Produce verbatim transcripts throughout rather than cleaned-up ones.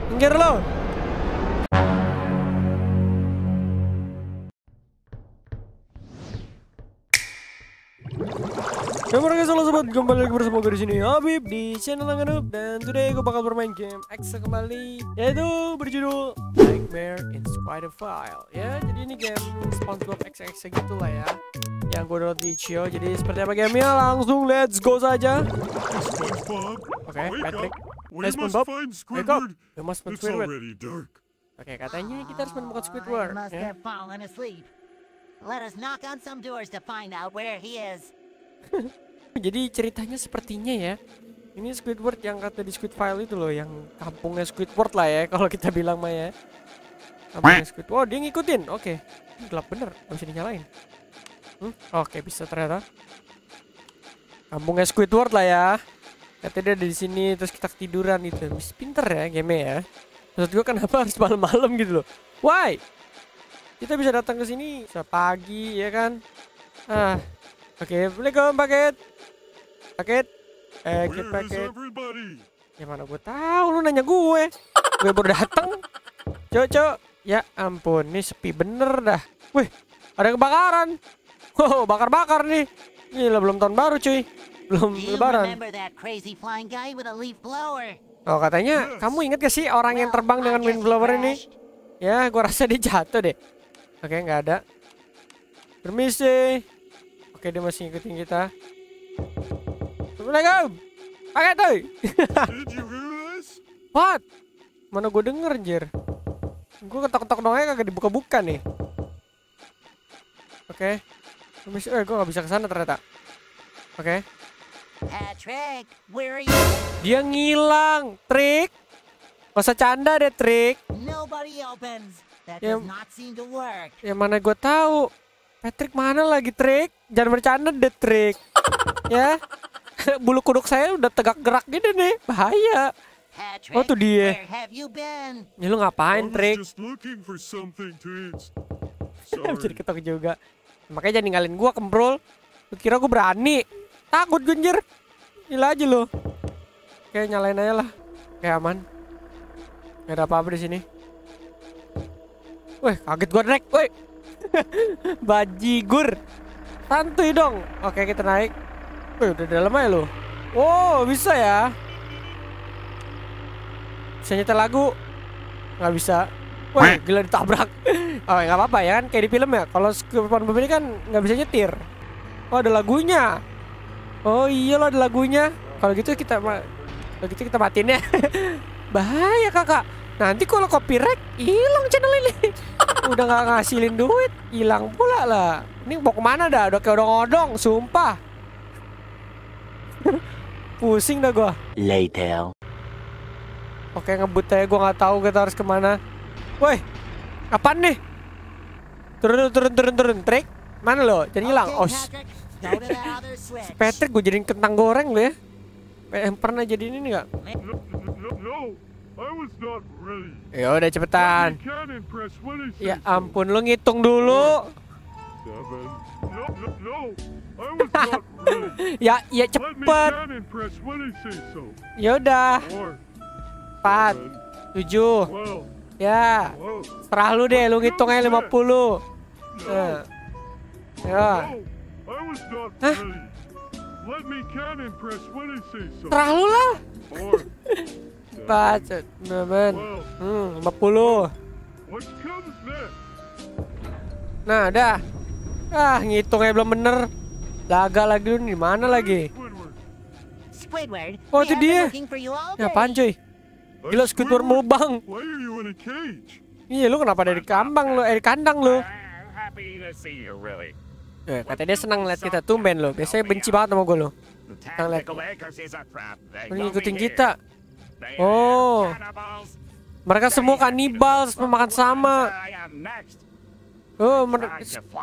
Minggir lo. Ya mereka salah sobat, kembali lagi bersama gue di sini Habib di channel Angganup, dan today gue bakal bermain game X kembali, yaitu berjudul Nightmare in Spiderfile. Ya, jadi ini game SpongeBob X X gitu lah ya, yang gue download di itch dot io. Jadi seperti apa gamenya, langsung let's go saja. Oke, okay, Patrick. Hey SpongeBob, wake up. We must find Squidward. Oke, okay, katanya kita harus menemukan Squidward. Must have fallen asleep. Let us knock on some doors to find out where he is. Jadi ceritanya sepertinya ya, ini Squidward yang kata di Squidfile itu loh, yang kampungnya Squidward lah ya kalau kita bilang mah ya. Kampungnya Squidward. Oh, dia ngikutin. Oke. Okay. Gelap bener, gak bisa dinyalain. Hmm? Oke, okay, bisa ternyata. Kampungnya Squidward lah ya. Katanya dia ada di sini, terus kita ketiduran itu. Bisa pinter ya game ya. Maksud gue kenapa harus malam-malam gitu loh. Why? Kita bisa datang ke sini pagi ya kan. Ah. Oke, okay, Assalamualaikum paket. Paket. Eh, paket paket. Ya mana gue tahu, lu nanya gue. Gue baru datang. Cok, ya ampun, ini sepi bener dah. Wih, ada kebakaran. Wow, bakar-bakar nih. Gila, belum tahun baru cuy. Belum lebaran. Oh, katanya kamu inget gak sih orang yang terbang dengan wind blower ini? Ya, gue rasa dia jatuh deh. Oke, nggak ada. Permisi. Oke, dia masih ngikutin kita. Assalamualaikum. Pakai tuh. What? Mana gue denger anjir. Gue ketok-ketok doangnya kagak dibuka-buka nih. Oke. Permisi. Eh, gue gak bisa kesana ternyata. Oke. Patrick, where are you? Dia ngilang, Trik. Gak usah canda deh, Trik. Nobody opens. That Ya, does not seem to work. ya mana gue tahu. Patrick mana lagi, Trik? Jangan bercanda deh, Trik. Ya. Bulu kuduk saya udah tegak gerak gini nih. Bahaya. Patrick, Oh, tuh dia. where have you been? Ya lu ngapain, Trik? Sorry. Jadi ketok juga. Makanya jangan ninggalin gua, kemprol. Lu kira gua berani? Takut gunjir. Gila aja lu. Oke, nyalain aja lah. Oke, aman. Gak ada apa-apa di sini. Wih, kaget gua, Drek. Wih. Bajigur. Santuy dong. Oke, kita naik. Wih, udah dalam aja lo. Wow, bisa ya. Bisa nyetel lagu. Nggak bisa. Wih, gila ditabrak. Oh, nggak apa-apa ya kan, kayak di film ya. Kalau SpongeBob ini kan nggak bisa nyetir. Oh, ada lagunya. Oh iya lo, ada lagunya. Kalau gitu kita kalau gitu kita matiin ya. Bahaya kakak. Nanti kalau copyright hilang channel ini. Udah nggak ngasilin duit, hilang pula lah. Ini mau kemana dah? Udah kayak odong-odong, sumpah. Pusing dah gua. Later. Oke, ngebut aja, gua nggak tahu kita harus kemana. Woi, apaan nih? Turun, turun, turun, turun, Trik. Mana lo? Jadi hilang. Oh, si Patrick gue jadiin kentang goreng lo ya. Yang pernah jadi ini nggak? Ya udah cepetan. Ya ampun, lo ngitung dulu. Ya, ya cepet. Ya udah. Empat, tujuh. Ya, serah lu deh, lu ngitung aja lima puluh. Nah. Ya. Hah? Serah lu lah. Empat, teman. Hmm, lima puluh. Nah, dah. Ah, ngitungnya belum bener. Laga lagi lu, di mana lagi? Squidward, Oh, itu dia. Ya, apaan cuy? Gila, Squidward melubang. Iya, lu kenapa ada di kambang lu? Eh, di kandang lu. Eh, katanya dia senang lihat kita, tumben lo. Biasanya benci banget sama gue lo. Senang lihat. Ini ngikutin kita. Oh, mereka semua kanibal, semua makan sama. Oh, mereka.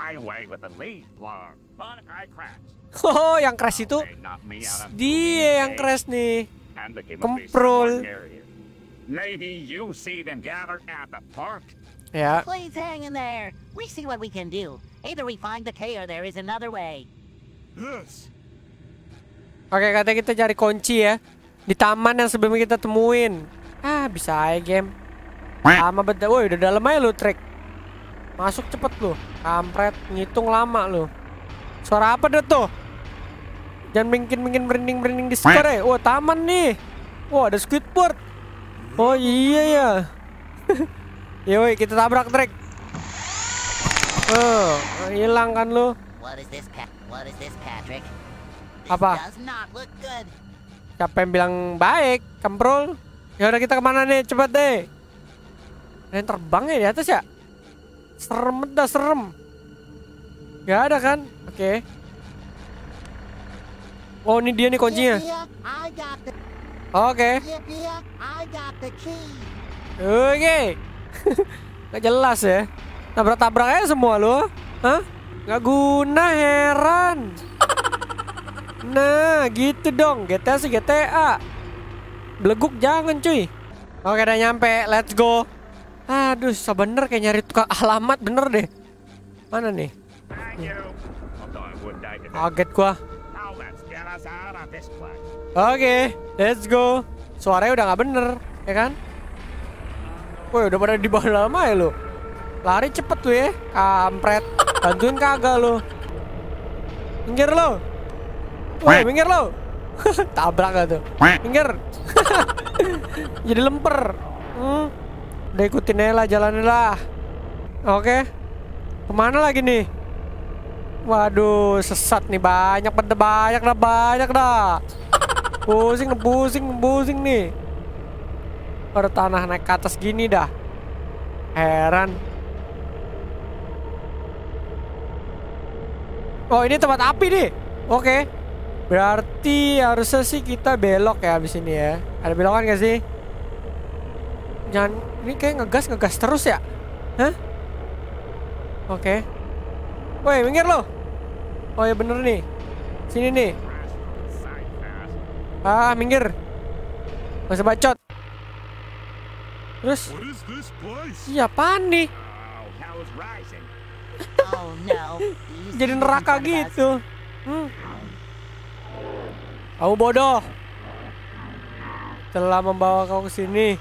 Oh, yang crash itu dia yang crash nih. Kemprol. Ya. Please hang in there. We see what we can do. Either we find the key or there is another way. Yes. Oke, katanya kita cari kunci ya di taman yang sebelumnya kita temuin. Ah, bisa aja game. Lama betul. Woi, udah dalam aja lu, Trek. Masuk cepet lu. Kampret, ngitung lama lu. Suara apa deh tuh? Jangan bikin-bikin merinding-merinding di skor ya. Wah, taman nih. Wah, ada Squidward. Oh iya ya. Yoi, kita tabrak, Trek. Oh, hilang kan lu. What is this, Pat? What is this, Patrick? This Apa? does not look good. Siapa yang bilang baik, Kamprul? Ya udah, kita kemana nih? Cepet deh. Ada yang terbang ya di atas ya? Serem dah, serem. Gak ada kan? Oke. Oh, ini dia nih kuncinya. Yip, yip, I got the Oke. yip, yip, I got the key. Oke. Gak jelas ya. Tabrak-tabrak aja semua lo. Hah? Gak guna, heran. Nah, gitu dong. G T A sih G T A. Beleguk jangan cuy. Oke, udah nyampe. Let's go. Aduh, susah bener kayak nyari tukang alamat bener deh. Mana nih? Thank you. I thought it would take it. Kaget gua. Now let's get us out of this place. Oke, let's go. Suaranya udah nggak bener, ya kan? Woi, udah pada di bawah lama ya lo. Lari cepet tuh ya, kampret. Bantuin kagak lo. Minggir lo. Woi, minggir lo. Tabrak gak tuh? Minggir. Jadi lemper. Hmm. Udah ikutin aja lah, jalanin lah. Oke. Kemana lagi nih? Waduh, sesat nih. Banyak pada banyak dah, banyak dah. Pusing, pusing, pusing nih. Ada tanah naik ke atas gini dah. Heran. Oh, ini tempat api nih. Oke. Berarti harusnya sih kita belok ya abis ini ya. Ada belokan gak sih? Jangan, ini kayak ngegas ngegas terus ya. Hah? Oke. Woi, minggir lo. Oh ya bener nih. Sini nih. Ah, minggir. Gak usah bacot. Terus? What is this place? Iya, apaan nih? Oh, hell's rising. Oh no. These Jadi things in neraka front of us. gitu. Hmm. Kamu bodoh. Telah membawa kau ke sini.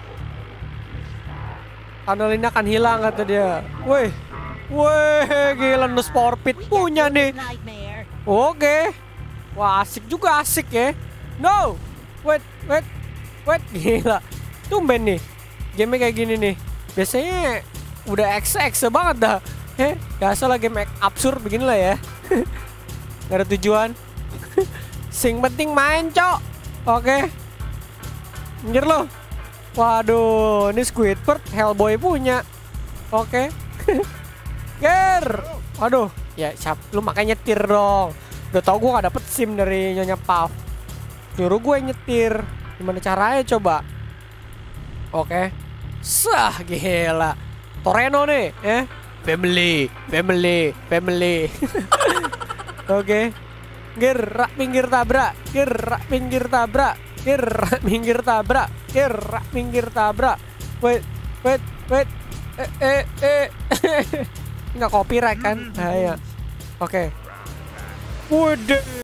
Tunnel ini akan hilang kata dia. Woi. Woi, gila Nus Power Pit We punya get nih. through this nightmare. Oke. Wah, asik juga, asik ya. No. Wait, wait. Wait, gila. Tumben nih. Game kayak gini nih. Biasanya udah X X banget dah. Heh, biasa lah game absurd beginilah ya. Gak ada tujuan. Sing penting main, cok. Oke. Minggir lo. Waduh, ini Squidward Hellboy punya. Oke. Ger. Waduh, ya siap. Lu makanya nyetir dong. Udah tau gue gak dapet SIM dari Nyonya Puff. Nyuruh gue nyetir. Gimana caranya coba? Oke. Sah, gila. Toreno nih, ya. Family, family, family. Oke. Gerak pinggir tabrak, gerak pinggir tabrak, gerak pinggir tabrak, gerak pinggir tabrak. Wait, wait, wait. Eh, eh, eh. Nggak copyright kan? Nah, ya. Oke. Waduh.